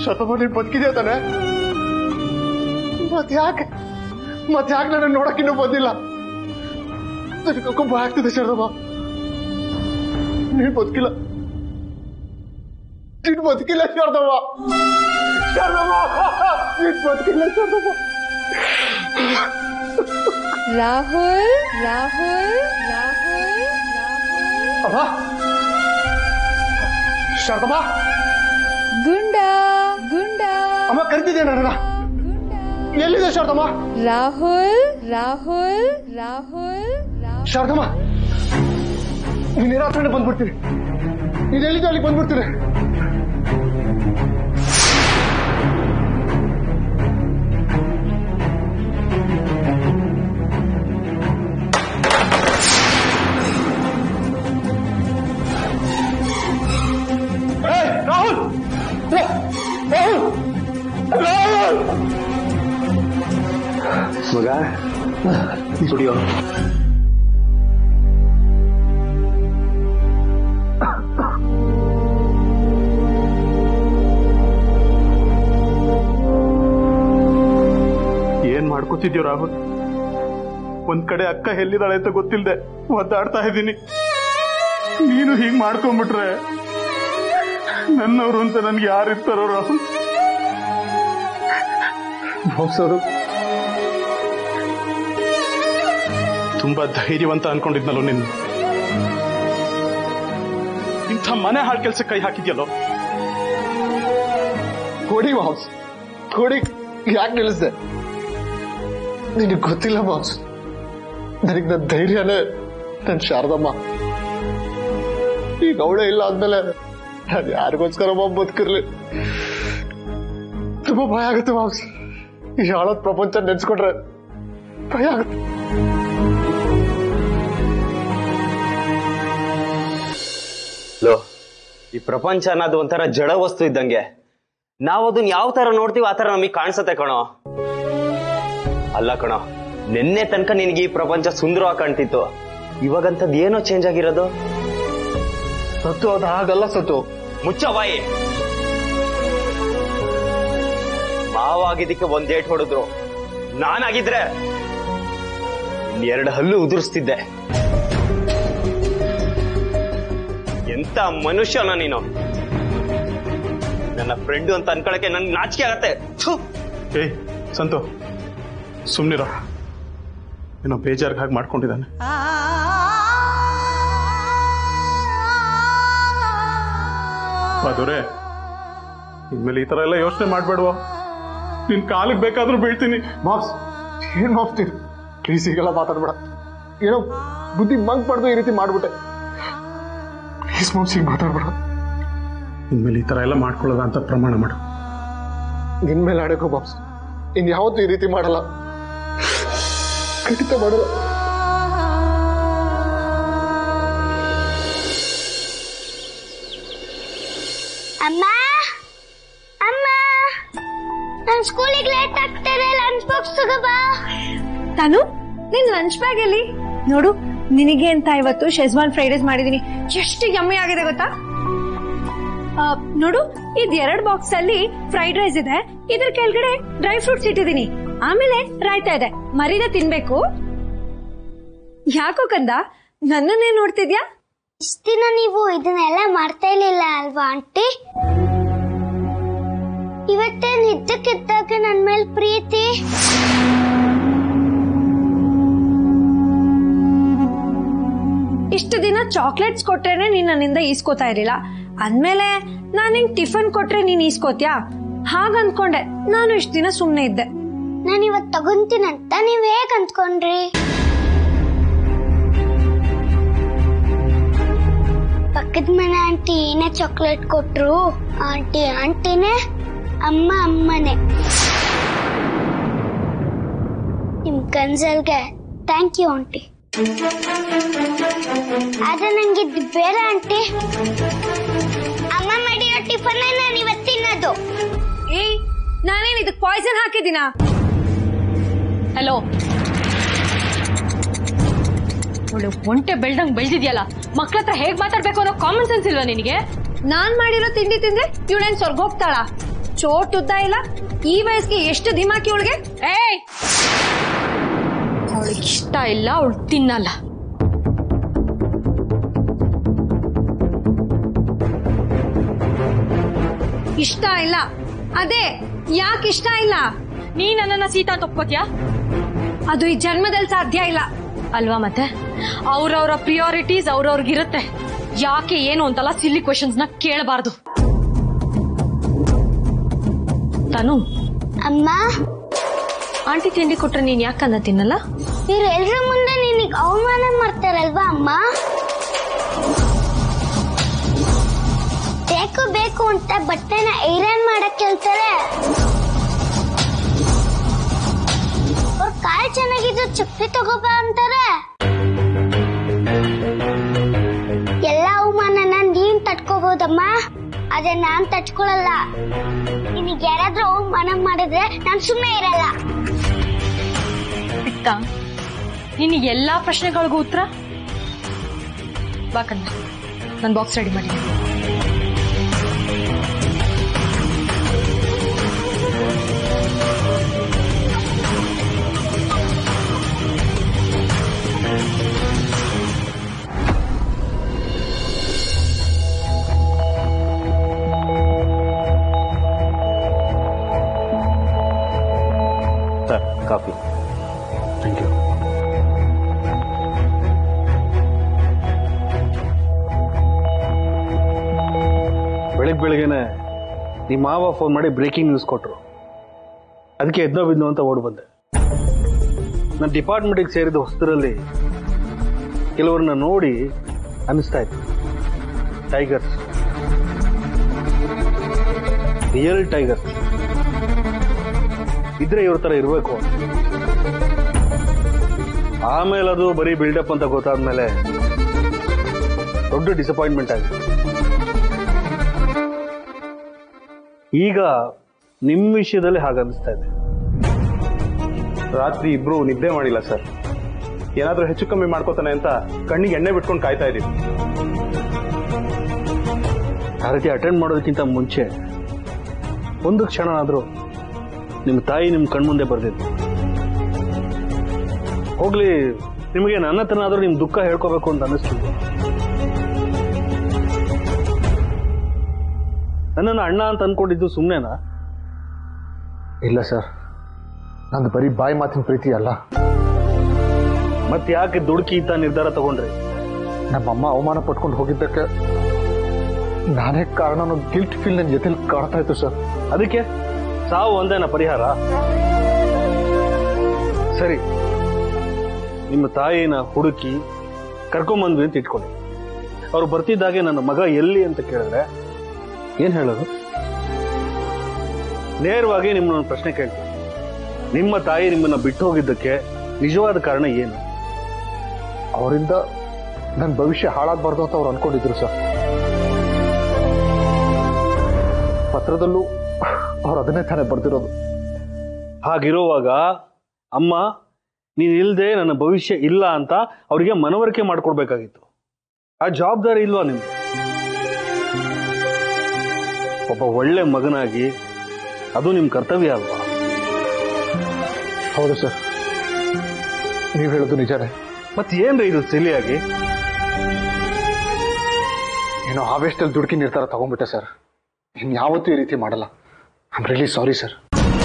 ಶತಮ ನೀನ್ ಬದುಕಿದ್ಯಾ ತಾನೆ? ಮತ್ಯಾಕೆ ನನ್ನ ನೋಡಕ್ಕಿನ್ನೂ ಬಂದಿಲ್ಲ? ನನಗೂ ಭಯ ಆಗ್ತಿದೆ ಶಾರದಮ್ಮ. ನೀನ್ ಬದುಕಿಲ್ಲ ಶಾರದಮ್ಮ. ನೀನ್ ಬದುಕಿಲ್ಲ ಶಾರದಮ್ಮ. ರಾಹುಲ್ ರಾಹುಲ್ ರಾಹುಲ್ ಅಮ್ಮ ಶಾರದಮ್ಮ. ಗುಂಡ ಗುಂಡ ಅಮ್ಮ ಕರಿತಿದ್ಯಾ ನನ್ನ? ಎಲ್ಲಿದೆ ಶಾರದಮ್ಮ? ರಾಹುಲ್ ರಾಹುಲ್ ರಾಹುಲ್ ಶಾರದಮ್ಮ, ನೀನ್ ರಾತ್ರಿ ಬಂದ್ಬಿಡ್ತೀನಿ. ನೀನ್ ಎಲ್ಲಿದ್ದ ಅಲ್ಲಿ ಬಂದ್ಬಿಡ್ತೀನಿ. ರಾಹುಲ್ ರಾಹುಲ್ ಮಗ ಕುಡಿಯೋ. ಏನ್ ಮಾಡ್ಕೋತಿದ್ಯೋ ರಾಹುಲ್? ಒಂದ್ ಕಡೆ ಅಕ್ಕ ಎಲ್ಲಿದ್ದಾಳೆ ಅಂತ ಗೊತ್ತಿಲ್ಲದೆ ಒದ್ದಾಡ್ತಾ ಇದ್ದೀನಿ. ನೀನು ಹೀಗ್ ಮಾಡ್ಕೊಂಡ್ಬಿಟ್ರೆ ನನ್ನವರು ಅಂತ ನನ್ಗೆ ಯಾರಿರ್ತಾರೋ ರಾಹುಲ್? ಬಾಸರು ತುಂಬಾ ಧೈರ್ಯವಂತ ಅನ್ಕೊಂಡಿದ್ನಲ್ಲೋ ನಿನ್ನ. ಇಂಥ ಮನೆ ಹಾಳು ಕೆಲಸ ಕೈ ಹಾಕಿದ್ಯಲ್ಲೋ. ಕೊಡಿ ಬಾಸ್, ಕೊಡಿ. ಯಾಕೆ ನಿಲ್ಲಿಸ್ದೆ? ನಿನಗೆ ಗೊತ್ತಿಲ್ಲ ಬಾಸ್, ನನಗೆ ನನ್ನ ಧೈರ್ಯನೇ ನನ್ನ ಶಾರದಮ್ಮ. ಈಗ ಅವಳೇ ಇಲ್ಲ ಆದ್ಮೇಲೆ ನಾನು ಯಾರಿಗೋಸ್ಕರ ಬದುಕಿರ್ಲಿ. ತುಂಬಾ ಭಯ ಆಗುತ್ತೆ ಬಾಸ್. ಈ ಹಾಳದ ಪ್ರಪಂಚ ನೆನ್ಸ್ಕೊಂಡ್ರೆ ಭಯ ಆಗುತ್ತೆ. ಲೋ, ಈ ಪ್ರಪಂಚ ಅನ್ನೋದು ಒಂಥರ ಜಡ ವಸ್ತು ಇದ್ದಂಗೆ. ನಾವು ಅದನ್ನ ಯಾವ ತರ ನೋಡ್ತೀವಿ ಆ ತರ ನಮಗೆ ಕಾಣಿಸತ್ತೆ ಕಣೋ. ಅಲ್ಲ ಕಣೋ, ನಿನ್ನೆ ತನಕ ನಿನಗೆ ಈ ಪ್ರಪಂಚ ಸುಂದರವಾಗಿ ಕಾಣ್ತಿತ್ತು. ಇವಾಗಂತದ್ ಏನೋ ಚೇಂಜ್ ಆಗಿರೋದು. ಸತ್ತು ಅದು ಹಾಗಲ್ಲ ಸತ್ತು. ಮುಚ್ಚ ಬಾಯಿ. ಮಾವಾಗಿದ್ದಕ್ಕೆ ಒಂದ್ ಏಟ್ ಹೊಡೆದ್ರು. ನಾನಾಗಿದ್ರೆ ಇನ್ನೆರಡು ಹಲ್ಲು ಉದುರಿಸ್ತಿದ್ದೆ. ಎಂತ ಮನುಷ್ಯನ ನೀನು. ನನ್ನ ಫ್ರೆಂಡ್ ಅಂತ ಅನ್ಕೊಳಕ್ಕೆ ನನ್ಗೆ ನಾಚಿಕೆ ಆಗತ್ತೆ. ಏಯ್ ಸಂತು, ಸುಮ್ನಿರ. ಏನೋ ಬೇಜಾರ್ಗೆ ಹಾಗೆ ಮಾಡ್ಕೊಂಡಿದ್ದಾನೆ. ಅದರೇ ಇನ್ಮೇಲೆ ಈ ತರ ಎಲ್ಲ ಯೋಚನೆ ಮಾಡ್ಬೇಡುವ. ನಿನ್ ಕಾಲಿಗೆ ಬೇಕಾದ್ರೂ ಬೀಳ್ತೀನಿ. ಬಾಸ್, ಏನ್ ಹೋಗ್ತೀನಿ ಪ್ಲೀಸ್, ಈಗೆಲ್ಲ ಮಾತಾಡ್ಬೇಡ. ಏನೋ ಬುದ್ಧಿ ಮಂಗ್ಬಾರ್ದು, ಈ ರೀತಿ ಮಾಡ್ಬಿಟ್ಟೆ. ಪ್ಲೀಸ್ ಮಾಮ್ಸ್, ಈಗ ಮಾತಾಡ್ಬೇಡ. ಇನ್ಮೇಲೆ ಈ ತರ ಎಲ್ಲ ಮಾಡ್ಕೊಳ್ಳೋದ ಅಂತ ಪ್ರಮಾಣ ಮಾಡು. ನಿನ್ಮೇಲೆ ಆಡಕ್ಕೋ ಬಾಬ್ಸ್, ಇನ್ ಯಾವತ್ತೂ ಈ ರೀತಿ ಮಾಡಲ್ಲ, ಖಂಡಿತ ಮಾಡಲ್ಲ. ಅಮ್ಮ ಅಮ್ಮ, ನಾನು ಸ್ಕೂಲಿಗೆ ಲೇಟ್ ಆಗ್ತಾರೆ, ಲಂಚ್ ಬಾಕ್ಸ್ ತಗೋಬಾ. ತಾನು ನಿನ್ ಲಂಚ್ ಬ್ಯಾಗ್ ಅಲ್ಲಿ ನೋಡು, ನಿನಗೆ ಅಂತ ಇವತ್ತು ಶೆಜ್ವಾನ್ ಫ್ರೈಡ್ ರೈಸ್ ಮಾಡಿದೀನಿ. ಎಷ್ಟು ಯಮ್ಮಿ ಆಗಿದೆ ಗೊತ್ತಾ? ನೋಡು, ಇದ್ 2 ಬಾಕ್ಸ್ ಅಲ್ಲಿ ಫ್ರೈಡ್ ರೈಸ್ ಇದೆ, ಇದ್ರ ಕೆಳಗಡೆ ಡ್ರೈ ಫ್ರೂಟ್ಸ್ ಇಟ್ಟಿದೀನಿ, ಆಮೇಲೆ ರಾಯ್ತಾ ಇದೆ. ಮರಿದ ತಿನ್ಬೇಕು. ಯಾಕೋ ಕಂದ ನನ್ನನ್ನೇ ನೋಡ್ತಿದ್ಯಾ? ಇಷ್ಟ ದಿನ ನೀವು ಇದನ್ನೆಲ್ಲ ಮಾಡ್ತಾ ಇರ್ಲಿಲ್ಲ ಅಲ್ವಾ ಆಂಟಿ? ಇವತ್ತೇ ನಿದ್ದಕ್ಕಿದ್ದಾಗ ನನ್ ಮೇಲೆ ಪ್ರೀತಿ. ಇಷ್ಟು ದಿನ ಚಾಕ್ಲೇಟ್ಸ್ ಕೊಟ್ರೇನೆ ನೀನ್ ನನ್ನಿಂದ ಈಸ್ಕೋತಾ ಇರಲಿಲ್ಲ, ಅಂದ್ಮೇಲೆ ನಾನ್ ನಿಂಗ್ ಟಿಫನ್ ಕೊಟ್ರೆ ನೀನ್ ಈಸ್ಕೋತ್ಯಾ ಹಾಗನ್ಕೊಂಡೆ. ನಾನು ಇಷ್ಟ ದಿನ ಸುಮ್ನೆ ಇದ್ದೆ. ನಾನು ಇವತ್ ತಗೊಂತೀನಂತ ನೀವ್ ಹೇಗ್ ಅಂದ್ಕೊಂಡ್ರಿ? ಪಕ್ಕದ ಮನೆ ಆಂಟಿ ಏನೇ ಚಾಕ್ಲೇಟ್ ಕೊಟ್ರು, ಆಂಟಿ ಆಂಟಿನೇ, ಅಮ್ಮ ಅಮ್ಮನೇ. ನಿಮ್ ಕನ್ಸಲ್ಗೆ ಥ್ಯಾಂಕ್ ಯು ಆಂಟಿ. ಆದ್ರೆ ನಂಗಿದ್ದು ಬೇರೆ ಆಂಟಿ. ಅಮ್ಮ ಮಾಡಿರೋ ಟಿಫನ್ ನಾನು ಇವತ್ತು ತಿನ್ನೋದು. ಏಯ್, ನಾನೇನ್ ಇದಕ್ ಪಾಯ್ಸನ್ ಹಾಕಿದ್ದೀನಾ? ಹಲೋ, ಒಳ್ಳೆ ಒಂಟೆ ಬೆಳ್ದಂಗ್ ಬೆಳ್ದಿದ್ಯಲ್ಲ, ಮಕ್ಳ ಹತ್ರ ಹೇಗ್ ಮಾತಾಡ್ಬೇಕು ಅನ್ನೋ ಕಾಮನ್ ಸೆನ್ಸ್ ಇಲ್ವಾ ನಿನಗೆ? ನಾನ್ ಮಾಡಿರೋ ತಿಂಡಿ ತಿಂದ್ರೆ ಇವಳೇನ್ ಸ್ವರ್ಗ ಹೋಗ್ತಾಳ? ಚೋಟ್ ಉದ್ದ ಇಲ್ಲ. ಈ ವಯಸ್ಸಿಗೆ ಎಷ್ಟು ಧಿಮಾಕಿ ಅವಳಿಗೆ. ಏಯ್, ಅವಳಿಗೆ ಇಷ್ಟ ಇಲ್ಲ, ಅವಳು ತಿನ್ನಲ್ಲ. ಇಷ್ಟ ಇಲ್ಲ, ಅದೇ ಯಾಕೆ ಇಷ್ಟ ಇಲ್ಲ? ನೀ ನನ್ನನ್ನ ಸೀತಾ ತಕ್ಕೋತ್ಯಾ? ಅದು ಈ ಜನ್ಮದಲ್ಲಿ ಸಾಧ್ಯ ಇಲ್ಲ ಅಲ್ವಾ? ಮತ್ತೆ ಅವ್ರವ್ರ ಪ್ರಿಯಾರಿಟೀಸ್ ಅವ್ರವ್ರಿಗಿರುತ್ತೆ. ಯಾಕೆ ಏನು ಅಂತಲ್ಲ ಸಿಲ್ಲಿ ಕ್ವೆಶನ್ಸ್ ನ ಕೇಳಬಾರ್ದು. ತಾನು ಅಮ್ಮ, ಆಂಟಿ ತಿಂಡಿ ಕೊಟ್ರೆ ನೀನ್ ಯಾಕನ್ನ ತಿನ್ನಲ್ಲ? ಇವ್ರು ಎಲ್ರ ಮುಂದೆ ನಿನಗೆ ಅವಮಾನ ಮಾಡ್ತಾರಲ್ವಾ ಅಮ್ಮ? ಬೇಕು ಅಂತ ಬಟ್ಟೆನ ಐರನ್ ಮಾಡಕ್ ಹೇಳ್ತಾರೆ. ಅವ್ರ ಕಾಲ್ ಚೆನ್ನಾಗಿದ್ದು ಚಪ್ಪಲಿ ತಗೋಬಾ ಅಂತಾರೆ. ಎಲ್ಲ ಅವಮಾನನ ನೀನ್ ತಟ್ಕೋಬಹುದಮ್ಮ, ಆದ್ರೆ ನಾನ್ ತಟ್ಕೊಳಲ್ಲ. ನಿನಗೆ ಯಾರಾದ್ರೂ ಅವಮಾನ ಮಾಡಿದ್ರೆ ನಾನ್ ಸುಮ್ಮನೆ ಇರಲ್ಲ. ಬಿಟ್ಟ ನಿನಗೆ ಎಲ್ಲಾ ಪ್ರಶ್ನೆಗಳಿಗೂ ಉತ್ತರ ಬಾಕಂದ. ನನ್ ಬಾಕ್ಸ್ ರೆಡಿ ಮಾಡಿ. Sir, coffee. Thank you. ಬೆಳಿಗ್ಗೆನೆ ನಿಮ್ಮ ಮಾವ ಫೋನ್ ಮಾಡಿ ಬ್ರೇಕಿಂಗ್ ನ್ಯೂಸ್ ಕೊಟ್ಟರು. ಅದಕ್ಕೆ ಎದ್ನೋ ಬಿದ್ನೋ ಅಂತ ಓಡ್ ಬಂದೆ. ನನ್ನ ಡಿಪಾರ್ಟ್ಮೆಂಟಿಗೆ ಸೇರಿದ ಹೊಸದರಲ್ಲಿ ಕೆಲವ್ರನ್ನ ನೋಡಿ ಅನಿಸ್ತಾ ಇತ್ತು, ಟೈಗರ್ಸ್, ರಿಯಲ್ ಟೈಗರ್ಸ್ ಇದ್ರೆ ಇವ್ರ ತರ ಇರಬೇಕು. ಆಮೇಲೆ ಅದು ಬರೀ ಬಿಲ್ಡಪ್ ಅಂತ ಗೊತ್ತಾದ್ಮೇಲೆ ದೊಡ್ಡ ಡಿಸಪಾಯಿಂಟ್ಮೆಂಟ್ ಆಗಿದೆ. ಈಗ ನಿಮ್ಮ ವಿಷಯದಲ್ಲಿ ಹಾಗನ್ನಿಸ್ತಾ ಇದೆ. ರಾತ್ರಿ ಇಬ್ರು ನಿದ್ದೆ ಮಾಡಿಲ್ಲ ಸರ್. ಏನಾದ್ರೂ ಹೆಚ್ಚು ಕಮ್ಮಿ ಮಾಡ್ಕೋತಾನೆ ಅಂತ ಕಣ್ಣಿಗೆ ಎಣ್ಣೆ ಬಿಟ್ಕೊಂಡು ಕಾಯ್ತಾ ಇದೀವಿ. ಆ ರೀತಿ ಅಟೆಂಡ್ ಮಾಡೋದಕ್ಕಿಂತ ಮುಂಚೆ ಒಂದು ಕ್ಷಣ ಆದ್ರೂ ನಿಮ್ಮ ತಾಯಿ ನಿಮ್ಮ ಕಣ್ಮುಂದೆ ಬರ್ದಿದ್ದು. ಹೋಗ್ಲಿ, ನಿಮಗೆ ನನ್ನ ಹತ್ರನಾದ್ರೂ ನಿಮ್ ದುಃಖ ಹೇಳ್ಕೋಬೇಕು ಅಂತ ಅನ್ನಿಸ್ತಿದೆ. ನನ್ನನ್ನು ಅಣ್ಣ ಅಂತ ಅನ್ಕೊಂಡಿದ್ದು ಸುಮ್ಮನೆನಾ? ಇಲ್ಲ ಸರ್, ನಂದು ಬರೀ ಬಾಯಿ ಮಾತಿನ ಪ್ರೀತಿ ಅಲ್ಲ. ಮತ್ತೆ ಯಾಕೆ ದುಡುಕಿ ಇಂತ ನಿರ್ಧಾರ ತಗೊಂಡ್ರಿ? ನಮ್ಮಮ್ಮ ಅವಮಾನ ಪಟ್ಕೊಂಡು ಹೋಗಿದ್ದಕ್ಕೆ ನಾನೇ ಕಾರಣ ಅನ್ನೋ ಗಿಲ್ಟ್ ಫೀಲ್ ನನ್ನ ಜೊತೆಲಿ ಕಾಡ್ತಾ ಇತ್ತು ಸರ್. ಅದಕ್ಕೆ ಸಾವು ಒಂದೇನ ಪರಿಹಾರ? ಸರಿ, ನಿಮ್ಮ ತಾಯಿನ ಹುಡುಕಿ ಕರ್ಕೊಂಬಂದ್ವಿ ಅಂತ ಇಟ್ಕೊಳ್ಳಿ. ಅವ್ರು ಬರ್ತಿದ್ದಾಗೆ ನನ್ನ ಮಗ ಎಲ್ಲಿ ಅಂತ ಕೇಳಿದ್ರೆ ಏನ್ ಹೇಳೋದು? ನೇರವಾಗಿ ನಿಮ್ಮನ್ನ ಒಂದು ಪ್ರಶ್ನೆ ಕೇಳ್ತೀನಿ. ನಿಮ್ಮ ತಾಯಿ ನಿಮ್ಮನ್ನ ಬಿಟ್ಟು ಹೋಗಿದ್ದಕ್ಕೆ ನಿಜವಾದ ಕಾರಣ ಏನು? ಅವರಿಂದ ನನ್ನ ಭವಿಷ್ಯ ಹಾಳಾಗಬಾರ್ದು ಅಂತ ಅವ್ರು ಅನ್ಕೊಂಡಿದ್ರು ಸರ್. ಪತ್ರದಲ್ಲೂ ಅವ್ರು ಅದನ್ನೇ ತಾನೇ ಬರ್ದಿರೋದು. ಹಾಗಿರುವಾಗ ಅಮ್ಮ ನೀನ್ ಇಲ್ದೆ ನನ್ನ ಭವಿಷ್ಯ ಇಲ್ಲ ಅಂತ ಅವರಿಗೆ ಮನವರಿಕೆ ಮಾಡ್ಕೊಡ್ಬೇಕಾಗಿತ್ತು. ಆ ಜವಾಬ್ದಾರಿ ಇಲ್ವಾ ನಿಮ್ಗೆ? ಒಬ್ಬ ಒಳ್ಳೆ ಮಗನಾಗಿ ಅದು ನಿಮ್ ಕರ್ತವ್ಯ ಅಲ್ವಾ? ಹೌದು ಸರ್, ನೀವು ಹೇಳೋದು ನಿಜಾನೇ. ಮತ್ತೆ ಏನ್ರಿ ಇದು ಸಿಲಿಯಾಗಿ? ಏನೋ ಆವೇಶದಲ್ಲಿ ದುಡುಕಿ ನಿರ್ಧಾರ ತಗೊಂಡ್ಬಿಟ್ಟೆ ಸರ್. ಇನ್ಯಾವತ್ತೂ ಈ ರೀತಿ ಮಾಡಲ್ಲ. I am really sorry sir.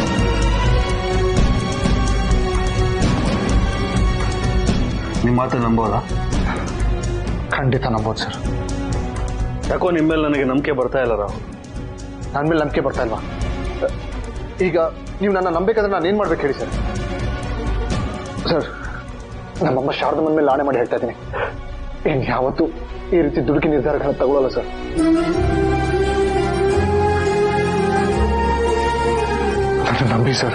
ನಿಮ್ಮ ಮಾತು ನಂಬೋದಾ? ಖಂಡಿತ ನಂಬೋದು ಸರ್. ಯಾಕೋ ನಿಮ್ಮ ಮೇಲೆ ನನಗೆ ನಂಬಿಕೆ ಬರ್ತಾ ಇಲ್ಲ ರಾಹುಲ್. ನನ್ನ ಮೇಲೆ ನಂಬಿಕೆ ಬರ್ತಾ ಇಲ್ವಾ? ಈಗ ನೀವು ನನ್ನ ನಂಬೇಕಾದ್ರೆ ನಾನು ಏನ್ ಮಾಡ್ಬೇಕು ಹೇಳಿ ಸರ್? ಸರ್, ನಮ್ಮಮ್ಮ ಶಾರದಮ್ಮನ ಮೇಲೆ ಆಣೆ ಮಾಡಿ ಹೇಳ್ತಾ ಇದ್ದೀನಿ, ಇನ್ಯಾವತ್ತೂ ಈ ರೀತಿ ದುಡುಕಿ ನಿರ್ಧಾರಗಳನ್ನ ತಗೊಳ್ಳಲ್ಲ ಸರ್. ನನ್ನ ನಂಬಿ ಸರ್.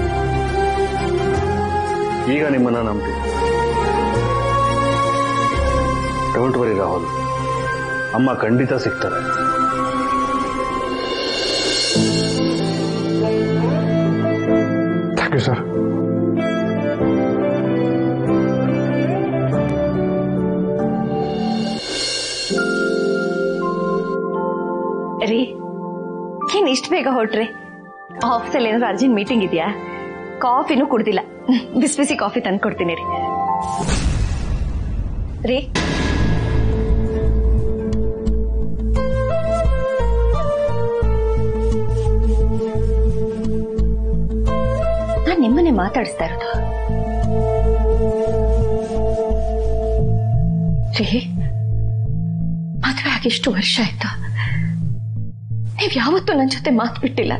ಈಗ ನಿಮ್ಮನ್ನ ನಂಬಿ. ಡೋಂಟ್ ವರಿ ರಾಹುಲ್, ಅಮ್ಮ ಖಂಡಿತ ಸಿಗ್ತಾರೆ. Thank you sir. ರೀ, ಏನ್ ಇಷ್ಟು ಬೇಗ ಹೊರಟ್ರಿ? ಆಫೀಸಲ್ಲಿ ಏನಾದ್ರು ಅರ್ಜೆಂಟ್ ಮೀಟಿಂಗ್ ಇದೆಯಾ? ಕಾಫಿನೂ ಕುಡ್ದಿಲ್ಲ. ಬಿಸಿ ಬಿಸಿ ಕಾಫಿ ತಂದು ಕೊಡ್ತೀನಿ ರೀ. ನಾನು ನಿಮ್ಮನ್ನೇ ಮಾತಾಡಿಸ್ತಾ ಇರೋದು ರೀ. ಮದುವೆ ಆಗಿ ಎಷ್ಟು ವರ್ಷ ಆಯ್ತು, ನೀವ್ ಯಾವತ್ತೂ ನನ್ನ ಜೊತೆ ಮಾತು ಬಿಟ್ಟಿಲ್ಲ.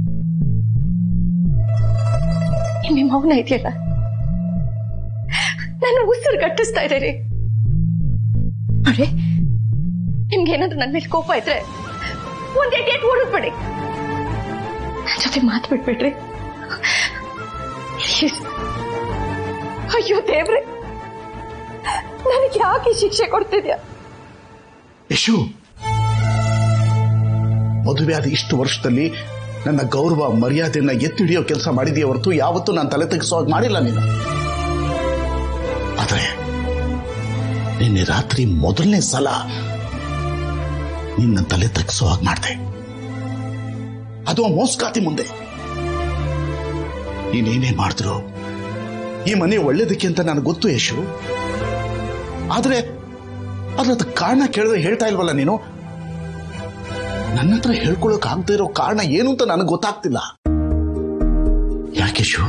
ನಿಮ್ಮ ಮೌನ ಇದೆಯಲ್ಲ, ನಾನು ಉಸಿರು ಕಟ್ಟಿಸ್ತಾ ಇದ್ದೀರಿ. ಅರೆ, ನಿಮ್ಗೇನಾದ್ರೂ ನನ್ನ ಮೇಲೆ ಕೋಪ ಇದ್ರೆ ಒಂದೇ ಗೇಟ್ ಓಡಿಸ್ಬೇಡಿ, ನನ್ನ ಜೊತೆ ಮಾತು ಬಿಟ್ಬಿಡ್ರಿ. ಅಯ್ಯೋ ದೇವ್ರೆ, ನನಗೆ ಯಾಕೆ ಶಿಕ್ಷೆ ಕೊಡ್ತಿದ್ಯಾ? ಯಶು, ಮದುವೆ ಆದ ಇಷ್ಟು ವರ್ಷದಲ್ಲಿ ನನ್ನ ಗೌರವ ಮರ್ಯಾದೆಯನ್ನ ಎತ್ತಿ ಹಿಡಿಯೋ ಕೆಲಸ ಮಾಡಿದೆಯೇ ಹೊರತು ಯಾವತ್ತೂ ನಾನು ತಲೆ ತೆಗೆಸೋ ಮಾಡಿಲ್ಲ ನೀನು. ಆದರೆ ನಿನ್ನೆ ರಾತ್ರಿ ಮೊದಲನೇ ಸಲ ನಿನ್ನ ತಲೆ ತೆಗೆಸೋ ಹಾಗೆ ಮಾಡಿದೆ, ಅದು ಆ ಮೋಸ್ಕಾತಿ ಮುಂದೆ. ನೀನೇನೇ ಮಾಡಿದ್ರು ಈ ಮನೆ ಒಳ್ಳೇದಕ್ಕೆ ಅಂತ ನನಗೆ ಗೊತ್ತು ಯಶು. ಆದ್ರೆ ಅದ್ರದ್ದು ಕಾರಣ ಕೇಳಿದ್ರೆ ಹೇಳ್ತಾ ಇಲ್ವಲ್ಲ ನೀನು. ನನ್ನ ಹತ್ರ ಹೇಳ್ಕೊಳಕ್ ಆಗದೆ ಇರೋ ಕಾರಣ ಏನು ಅಂತ ನನಗೆ ಗೊತ್ತಾಗ್ತಿಲ್ಲ. ಯಾಕೇಶು,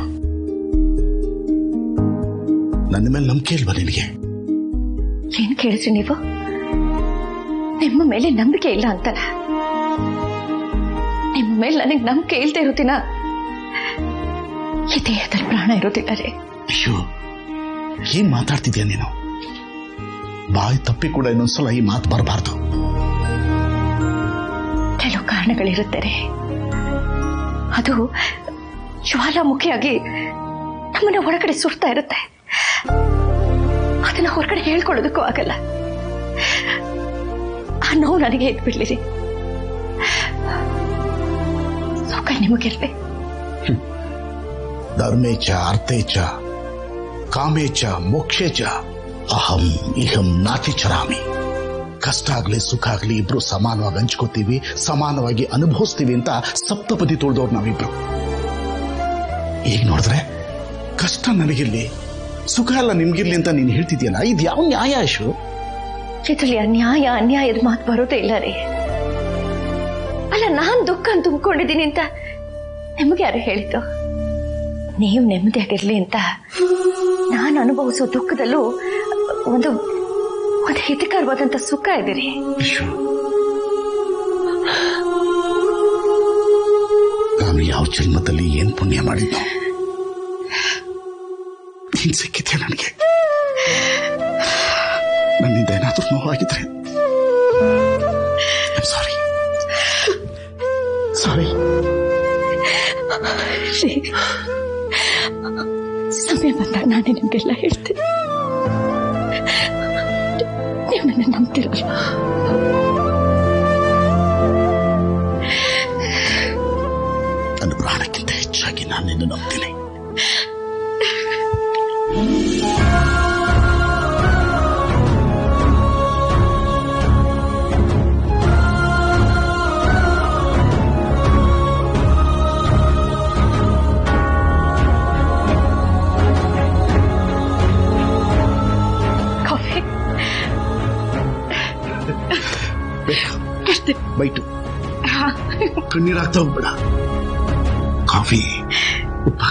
ನನ್ನ ಮೇಲೆ ನಂಬಿಕೆ ಇಲ್ವಾ ನಿನಗೆ? ಏನ್ ಕೇಳಿಸ್ರಿ ನೀವು? ನಿಮ್ಮ ಮೇಲೆ ನಂಬಿಕೆ ಇಲ್ಲ ಅಂತಲ್ಲ. ನಿಮ್ಮ ಮೇಲೆ ನನಗೆ ನಂಬಿಕೆ ಇಲ್ದೇ ಇರೋದಿನ ಈ ದೇಹದಲ್ಲಿ ಪ್ರಾಣ ಇರೋದಿಲ್ಲ ರೀ. ಅಯ್ಯೋ, ಏನ್ ಮಾತಾಡ್ತಿದ್ಯಾ ನೀನು? ಬಾಯಿ ತಪ್ಪಿ ಕೂಡ ಇನ್ನೊಂದ್ಸಲ ಈ ಮಾತು ಬರಬಾರ್ದು. ಕೆಲವು ಕಾರಣಗಳಿರುತ್ತೆ ರೀ, ಅದು ಜ್ವಾಲಾಮುಖಿಯಾಗಿ ನಮ್ಮನ್ನ ಹೊರಗಡೆ ಸುಡ್ತಾ ಇರುತ್ತೆ. ಅದನ್ನ ಹೊರಗಡೆ ಹೇಳ್ಕೊಳ್ಳೋದಕ್ಕೂ ಆಗಲ್ಲ. ಆ ನೋವು ನನಗೆ ಎದ್ಬಿಡ್ಲಿರಿ. ಸುಖ ನಿಮಗಿರ್ಲಿ. ಧರ್ಮೇಚ ಅರ್ಥೇಚ ಕಾಮೇಚ ಮೋಕ್ಷೇಚ ಅಹಂ ಇಹಂ ನಾತಿಚರಾಮಿ. ಕಷ್ಟ ಆಗ್ಲಿ ಸುಖ ಆಗ್ಲಿ ಇಬ್ರು ಸಮಾನವಾಗಿ ಹಂಚ್ಕೋತೀವಿ, ಸಮಾನವಾಗಿ ಅನುಭವಿಸ್ತೀವಿ ಅಂತ ಸಪ್ತಪದಿ ತುಳಿದವ್ರು ನಾವಿಬ್ರು. ಈಗ ನೋಡಿದ್ರೆ ಕಷ್ಟ ನನಗಿರ್ಲಿ ಸುಖ ಎಲ್ಲ ನಿಮ್ಗಿರ್ಲಿ ಅಂತ ನೀನು ಹೇಳ್ತಿದ್ಯಲ್ಲ, ಇದು ಯಾವ ನ್ಯಾಯ ಯಶು? ಇದ್ರಲ್ಲಿ ಅನ್ಯಾಯ ಅನ್ಯಾಯದ ಮಾತು ಬರೋದೇ ಇಲ್ಲ ರೀ. ಅಲ್ಲ, ನಾನ್ ದುಃಖ ತುಂಬಿಕೊಂಡಿದ್ದೀನಿ ಅಂತ ನಿಮ್ಗೆ ಯಾರು ಹೇಳಿದ್ದು? ನೀವು ನೆಮ್ಮದಿಯಾಗಿರ್ಲಿ ಅಂತ ನಾನು ಅನುಭವಿಸೋ ದುಃಖದಲ್ಲೂ ಒಂದು ಹಿತಕರವಾದಂತ ಸುಖ ಇದೀರಿ. ನಾನು ಯಾವ ಜನ್ಮದಲ್ಲಿ ಏನ್ ಪುಣ್ಯ ಮಾಡಿದ್ನೋ ನೀನ್ ಸಿಕ್ಕಿದ್ಯಾ ನನಗೆ. ನನ್ನಿಂದ ಏನಾದ್ರೂ ನೋವಾಗಿದ್ರೆ ಸಾರಿ ಸಾರಿ. ಸಮಯ ಬಂದಾಗ ನಾನೇ ನಿಮ್ಗೆಲ್ಲ ಹೇಳ್ತೀನಿ. ನೀವು ನನ್ನ ನಂಬ್ತಿರಲ್ಲ. ನನ್ನ ಪ್ರಾಣಕ್ಕಿಂತ ಹೆಚ್ಚಾಗಿ ನಾನು ನಿನ್ನ ನಂಬ್ತೀನಿ. ಬೈಟು ಕಣ್ಣೀರಾಗ್ತಾ ಹೋಗ್ಬೇಡ. ಕಾಫಿ ಉಪ್ಪ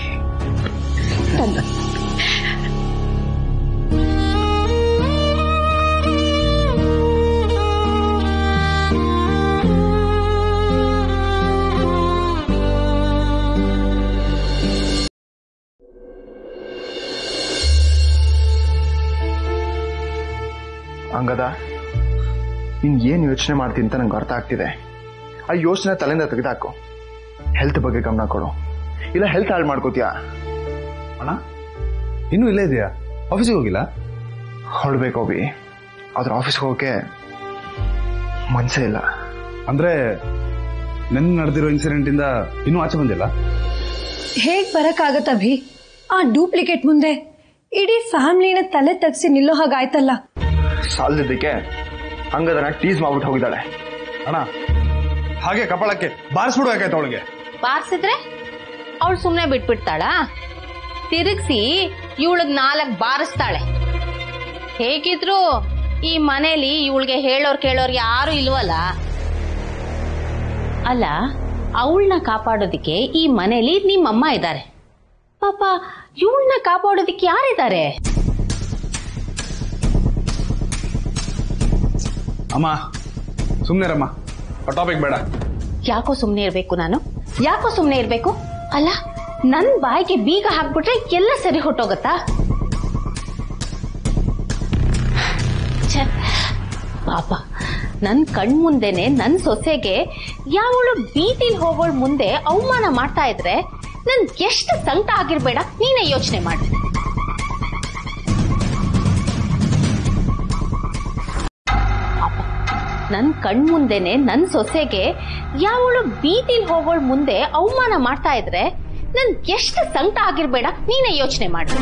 ಅಂಗದ, ನೀನ್ ಏನ್ ಯೋಚನೆ ಮಾಡ್ತೀನಿ ಅಂತ ನಂಗೆ ಅರ್ಥ ಆಗ್ತಿದೆ. ಆ ಯೋಚನೆ ತಲೆಯಿಂದ ತೆಗೆದಾಕು. ಹೆಲ್ತ್ ಬಗ್ಗೆ ಗಮನ ಕೊಡು, ಇಲ್ಲ ಹೆಲ್ತ್ ಹಾಳು ಮಾಡ್ಕೋತೀಯ. ಅಣ್ಣ, ಇನ್ನೂ ಇಲ್ಲೇ ಇದೆಯಾ? ಆಫೀಸಿಗೆ ಹೋಗಿಲ್ಲ? ಹೊರಡ್ಬೇಕು ಹೋಗಿ, ಆದ್ರೆ ಆಫೀಸ್ಗೆ ಹೋಗಕ್ಕೆ ಮನ್ಸೇ ಇಲ್ಲ. ಅಂದ್ರೆ ನೆನ್ನೆ ನಡೆದಿರೋ ಇನ್ಸಿಡೆಂಟ್ ಇಂದ ಇನ್ನೂ ಆಚೆ ಬಂದಿಲ್ಲ? ಹೇಗ್ ಬರಕ್ಕಾಗತ್ತ ಅಭಿ? ಆ ಡೂಪ್ಲಿಕೇಟ್ ಮುಂದೆ ಇಡೀ ಫ್ಯಾಮಿಲಿನ ತಲೆ ತಗ್ಸಿ ನಿಲ್ಲೋ ಹಾಗಾಯ್ತಲ್ಲ. ಸಾಲದಿದ್ದಕ್ಕೆ ಅಂಗದನ ಟೀಸ್ ಮಾಡ್ಬಿಟ್ಟು ಹೋಗಿದ್ದಾಳೆ. ಅಣ್ಣ, ಹಾಗೆ ಕಪಾಳಕ್ಕೆ ಬಾರಿಸ್ಬಿಡು ಯಾಕಾಯ್ತು ಅವಳಿಗೆ? ಬಾರಿಸಿದ್ರೆ ಅವಳು ಸುಮ್ನೆ ಬಿಟ್ಬಿಡ್ತಾಳ? ತಿರುಗಿಸಿ ಇವಳಿಗೆ 4 ಬಾರಿಸ್ತಾಳೆ. ಹೇಗಿದ್ರು ಈ ಮನೇಲಿ ಇವಳಿಗೆ ಹೇಳೋರ್ ಕೇಳೋರ್ ಯಾರು ಇಲ್ವಲ್ಲ. ಅಲ್ಲ, ಅವಳನ್ನ ಕಾಪಾಡೋದಿಕ್ಕೆ ಈ ಮನೇಲಿ ನಿಮ್ಮಮ್ಮ ಇದ್ದಾರೆ. ಪಾಪ ಇವಳನ್ನ ಕಾಪಾಡೋದಿಕ್ಕೆ ಯಾರಿದ್ದಾರೆ? ಅಮ್ಮ ಸುಮ್ನೆರಮ್ಮ, ಟಾಪಿಕ್ ಬೇಡ. ಯಾಕೋ ಸುಮ್ನೆ ಇರ್ಬೇಕು ನಾನು? ಯಾಕೋ ಸುಮ್ನೆ ಇರ್ಬೇಕು? ಅಲ್ಲ, ನನ್ ಬಾಯಿಗೆ ಬೀಗ ಹಾಕ್ಬಿಟ್ರೆ ಎಲ್ಲ ಸರಿ ಹೊಟ್ಟೋಗತ್ತಾ? ಪಾಪ ನನ್ ಕಣ್ಮುಂದೆನೆ ನನ್ ಸೊಸೆಗೆ ಯಾವಳು ಬೀದಿಲ್ ಹೋಗೋಳ್ ಮುಂದೆ ಅವಮಾನ ಮಾಡ್ತಾ ಇದ್ರೆ ನನ್ ಎಷ್ಟು ಸಂಕಟ ಆಗಿರ್ಬೇಡ, ನೀನೇ ಯೋಚನೆ ಮಾಡಿ. ನನ್ ಕಣ್ಮುಂದೆನೆ ನನ್ ಸೊಸೆಗೆ ಯಾವಳು ಬೀದಿಲ್ ಹೋಗೋಳ್ ಮುಂದೆ ಅವಮಾನ ಮಾಡ್ತಾ ಇದ್ರೆ ನನ್ ಎಷ್ಟು ಸಂಕಟ ಆಗಿರ್ಬೇಡ, ನೀನೇ ಯೋಚನೆ ಮಾಡಿ.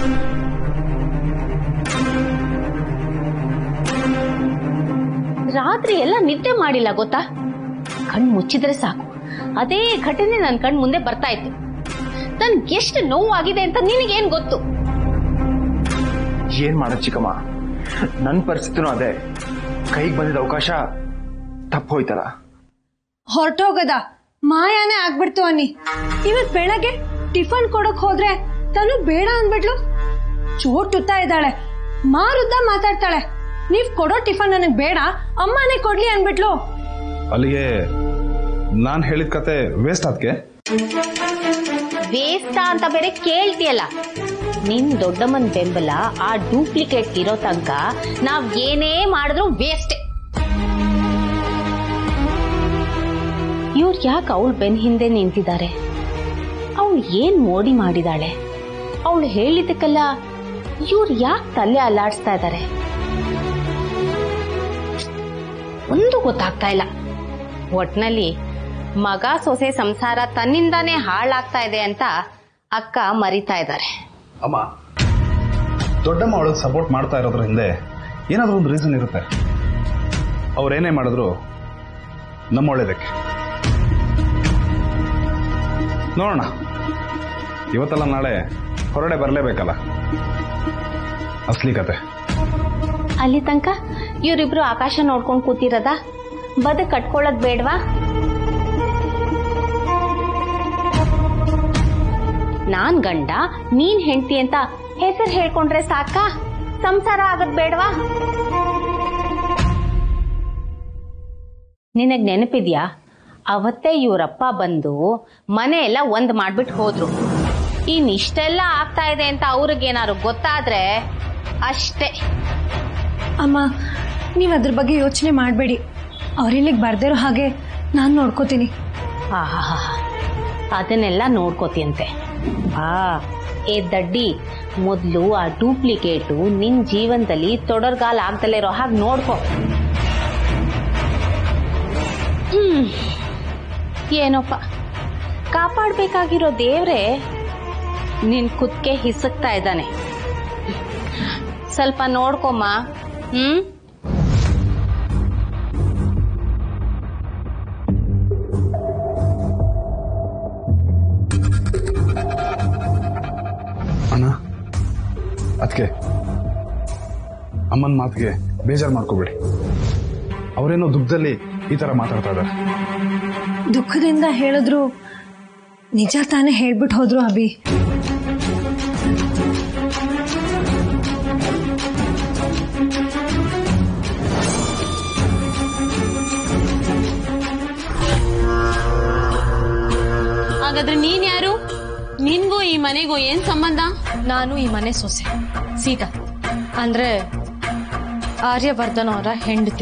ರಾತ್ರಿ ಎಲ್ಲ ನಿದ್ದೆ ಮಾಡಿಲ್ಲ ಗೊತ್ತಾ? ಕಣ್ ಮುಚ್ಚಿದ್ರೆ ಸಾಕು ಅದೇ ಘಟನೆ ನನ್ ಕಣ್ ಮುಂದೆ ಬರ್ತಾ ಇತ್ತು. ನನ್ಗೆ ಎಷ್ಟು ನೋವಾಗಿದೆ ಅಂತ ನಿನಗೇನ್ ಗೊತ್ತು? ಏನ್ ಮಾಡೋದ್ ಚಿಕ್ಕಮ್ಮ, ನನ್ ಪರಿಸ್ಥಿತಿನೂ ಅದೇ. ಕೈಗೆ ಬಂದಿದ್ದ ಅವಕಾಶ ತಪ್ಪೋಯ್ತಲ್ಲ. ಹೊರಟೋಗದ ಮಾಯಾನೇ ಆಗ್ಬಿಡ್ತು ಅನ್ನಿ. ಇವತ್ ಬೆಳಗ್ಗೆ ಟಿಫನ್ ಕೊಡಕ್ ಹೋದ್ರೆ ತಾನು ಬೇಡ ಅಂದ್ಬಿಟ್ಲು. ಚೋಟ್ ತುತ್ತಾ ಇದ್ದಾಳೆ, ಮಾರುದ್ದ ಮಾತಾಡ್ತಾಳೆ. ನೀವ್ ಕೊಡೋ ಟಿಫನ್ ನನಗ್ ಬೇಡ, ಅಮ್ಮನೇ ಕೊಡ್ಲಿ ಅನ್ಬಿಟ್ಲು. ಅಲ್ಲಿಗೆ ನಾನ್ ಹೇಳಿದ ಕತೆ ವೇಸ್ಟ್ ಅದಕ್ಕೆ. ವೇಸ್ಟ್ ಅಂತ ಬೇರೆ ಕೇಳ್ತಿಯಲ್ಲ. ನಿನ್ ದೊಡ್ಡಮ್ಮನ್ ಬೆಂಬಲ ಆ ಡೂಪ್ಲಿಕೇಟ್ ಇರೋ ತನಕ ನಾವ್ ಏನೇ ಮಾಡಿದ್ರು ವೇಸ್ಟ್. ಇವ್ರು ಯಾಕೆ ಅವಳು ಬೆನ್ ಹಿಂದೆ ನಿಂತಿದ್ದಾರೆ? ಅವಳು ಏನ್ ಮೋಡಿ ಮಾಡಿದಾಳೆ? ಅವಳು ಹೇಳಿದ್ದಕ್ಕೆಲ್ಲ ಇವ್ರು ಯಾಕೆ ತಲೆ ಅಲ್ಲಾಡಿಸ್ತಾ ಇದ್ದಾರೆ? ಒಂದು ಗೊತ್ತಾಗ್ತಾ ಇಲ್ಲ. ಒಟ್ನಲ್ಲಿ ಮಗ ಸೊಸೆ ಸಂಸಾರ ತನ್ನಿಂದಾನೇ ಹಾಳಾಗ್ತಾ ಇದೆ ಅಂತ ಅಕ್ಕ ಮರಿತಾ ಇದ್ದಾರೆ. ಅಮ್ಮ, ದೊಡ್ಡಮ್ಮ ಅವಳಿಗೆ ಸಪೋರ್ಟ್ ಮಾಡ್ತಾ ಇರೋದ್ರ ಹಿಂದೆ ಏನಾದ್ರೂ ಒಂದು ರೀಸನ್ ಇರುತ್ತೆ. ಅವ್ರೇನೇ ಮಾಡಿದ್ರು ನಮ್ಮ ಒಳ್ಳೇದಕ್ಕೆ. ನೋಡೋಣ, ಇವತ್ತಲ್ಲ ನಾಳೆ ಹೊರಡೆ ಬರಲೇಬೇಕಲ್ಲ, ಅಸ್ಲಿ ಕತೆ. ಅಲ್ಲಿ ತನಕ ಇವರಿಬ್ರು ಆಕಾಶ ನೋಡ್ಕೊಂಡು ಕೂತಿರದ ಬದುಕು ಕಟ್ಕೊಳ್ಳೋದ್ ಬೇಡವಾ? ನಾನ್ ಗಂಡ ನೀನ್ ಹೆಂಡತಿ ಅಂತ ಹೆಸರು ಹೇಳ್ಕೊಂಡ್ರೆ ಸಾಕ? ಸಂಸಾರ ಆಗದ್ ಬೇಡವಾ? ನಿನಗ್ ನೆನಪಿದ್ಯಾ? ಅವತ್ತೇ ಇವರಪ್ಪ ಬಂದು ಮನೆ ಎಲ್ಲ ಒಂದ್ ಮಾಡ್ಬಿಟ್ಟು ಹೋದ್ರು. ಇಷ್ಟೆಲ್ಲ ಆಗ್ತಾ ಇದೆ ಅಂತ ಅವ್ರಿಗೇನಾದ್ರು ಗೊತ್ತಾದ್ರೆ ಅಷ್ಟೇ. ಅಮ್ಮ, ನೀವ್ ಅದ್ರ ಬಗ್ಗೆ ಯೋಚನೆ ಮಾಡ್ಬೇಡಿ. ಅವ್ರಿಲ್ಲಿಗೆ ಬರ್ದಿರೋ ಹಾಗೆ ನಾನ್ ನೋಡ್ಕೋತೀನಿ. ಅದನ್ನೆಲ್ಲ ನೋಡ್ಕೋತಿಯಂತೆ. ಏ ದಡ್ಡಿ, ಮೊದ್ಲು ಆ ಡೂಪ್ಲಿಕೇಟು ನಿನ್ ಜೀವನದಲ್ಲಿ ತೊಡರ್ಗಾಲ ಆಗ್ದಲೇ ಇರೋ ಹಾಗೆ ನೋಡ್ಕೊ. ಏನೋಪ್ಪ, ಕಾಪಾಡ್ಬೇಕಾಗಿರೋ ದೇವ್ರೆ ನಿನ್ ಕುತ್ಕೆ ಹಿಸಕ್ತಾ ಇದ್ದಾನೆ. ಸ್ವಲ್ಪ ನೋಡ್ಕೊಮ್ಮ. ಅಣ್ಣ, ಅದಕ್ಕೆ ಅಮ್ಮನ ಮಾತಿಗೆ ಬೇಜಾರು ಮಾಡ್ಕೋಬೇಡಿ. ಅವರೇನೋ ದುಃಖದಲ್ಲಿ ಈ ತರ ಮಾತಾಡ್ತಾ ಇದ್ದಾರೆ. ದುಃಖದಿಂದ ಹೇಳಿದ್ರು ನಿಜ ತಾನೇ ಹೇಳ್ಬಿಟ್ಟು ಹೋದ್ರು ಅಭಿ. ಹಾಗಾದ್ರೆ ನೀನ್ ಯಾರು? ನಿನ್ಗೂ ಈ ಮನೆಗೂ ಏನ್ ಸಂಬಂಧ? ನಾನು ಈ ಮನೆ ಸೊಸೆ ಸೀತಾ, ಅಂದ್ರೆ ಆರ್ಯವರ್ಧನ್ ಅವರ ಹೆಂಡತಿ.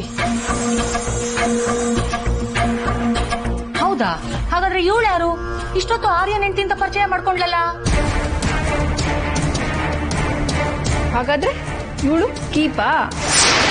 ಹೌದಾ? ಹಾಗಾದ್ರೆ ಇವಳು ಯಾರು? ಇಷ್ಟೊತ್ತು ಆರ್ಯನ್ ಹೆಂಡತಿ ಅಂತ ಪರಿಚಯ ಮಾಡ್ಕೊಂಡ್ಲಲ್ಲ. ಹಾಗಾದ್ರೆ ಇವಳು ಕೀಪಾ?